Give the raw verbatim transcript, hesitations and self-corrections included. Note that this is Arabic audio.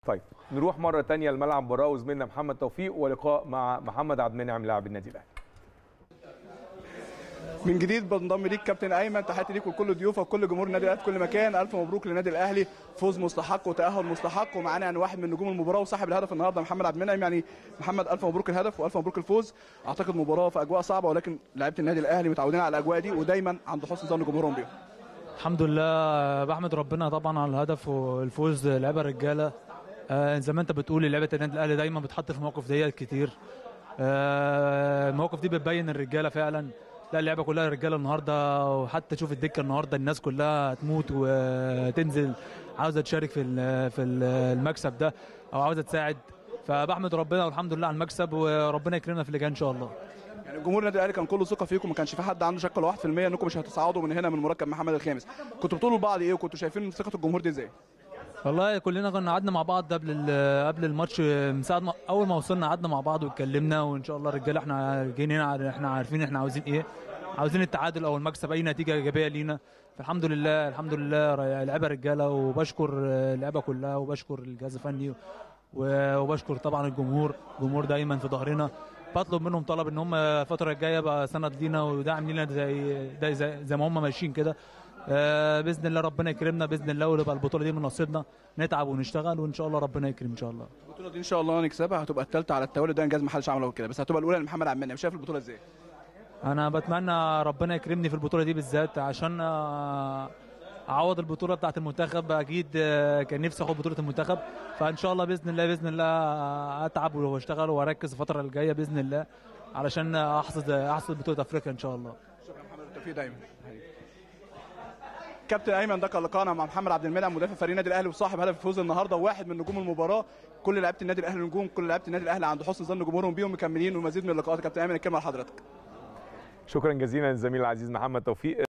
طيب نروح مره ثانيه لملعب المباراه وزميلنا محمد توفيق ولقاء مع محمد عبد المنعم لاعب النادي الاهلي. من جديد بنضم ليك كابتن ايمن، تحياتي ليك ولكل ضيوفك وكل جمهور النادي الاهلي في كل مكان. الف مبروك للنادي الاهلي، فوز مستحق وتاهل مستحق، ومعانا يعني واحد من نجوم المباراه وصاحب الهدف النهارده محمد عبد المنعم. يعني محمد الف مبروك الهدف والف مبروك الفوز. اعتقد مباراه في اجواء صعبه، ولكن لعيبه النادي الاهلي متعودين على الاجواء دي ودايما عند حسن ظن جمهورهم بيهم. الحمد لله، بحمد ربنا طبعا على الهدف والفوز. لعيبه الرجاله آه زي ما انت بتقول، لعيبه النادي الاهلي دايما بتحط في مواقف ديت كتير. آه المواقف دي بتبين الرجاله فعلا. لا اللعبه كلها رجاله النهارده، وحتى شوف الدكه النهارده الناس كلها تموت وتنزل عاوزه تشارك في في المكسب ده او عاوزه تساعد. فبحمد ربنا والحمد لله على المكسب، وربنا يكرمنا في اللي جاي ان شاء الله. يعني جمهور النادي الاهلي كان كله ثقه فيكم، ما كانش في حد عنده شك ولا واحد في المية انكم مش هتصعدوا من هنا من مركب محمد الخامس. كنتوا بتقولوا لبعض ايه وكنتوا شايفين ثقه الجمهور دي ازاي؟ والله كلنا كنا قعدنا مع بعض قبل قبل الماتش، من ساعه ما اول ما وصلنا قعدنا مع بعض واتكلمنا، وان شاء الله الرجاله احنا جايين هنا احنا عارفين احنا عاوزين ايه، عاوزين التعادل او المكسب، اي نتيجه ايجابيه لينا. فالحمد لله الحمد لله لعيبه رجاله، وبشكر اللعيبه كلها وبشكر الجهاز الفني وبشكر طبعا الجمهور. الجمهور دايما في ظهرنا. بطلب منهم طلب ان هم الفتره الجايه بقى سند لينا ودعم لينا زي زي, زي ما هم ماشيين كده. آه باذن الله ربنا يكرمنا باذن الله، ويبقى البطوله دي من نصيبنا، نتعب ونشتغل وان شاء الله ربنا يكرم ان شاء الله. البطوله دي ان شاء الله نكسبها، هتبقى الثالثه على التوالي، ده انجاز ما حدش عمله كده، بس هتبقى الاولى لمحمد عبد المنعم. شايف البطوله ازاي؟ انا بتمنى ربنا يكرمني في البطوله دي بالذات، عشان اعوض البطوله بتاعه المنتخب. اكيد كان نفسي اخد بطوله المنتخب، فان شاء الله باذن الله باذن الله اتعب واشتغل واركز الفتره الجايه باذن الله علشان احصد احصد بطوله افريقيا ان شاء الله. شكرا محمد، التوفيق دايما. كابتن ايمن، ده كان لقاءنا مع محمد عبد المنعم مدافع فريق النادي الاهلي وصاحب هدف الفوز النهارده وواحد من نجوم المباراه. كل لعيبه النادي الاهلي نجوم، كل لعيبه النادي الاهلي عند حسن ظن جمهورهم بيهم، مكملين ومزيد من اللقاءات. كابتن ايمن الكلمه لحضرتك. شكرا جزيلا للزميل العزيز محمد توفيق.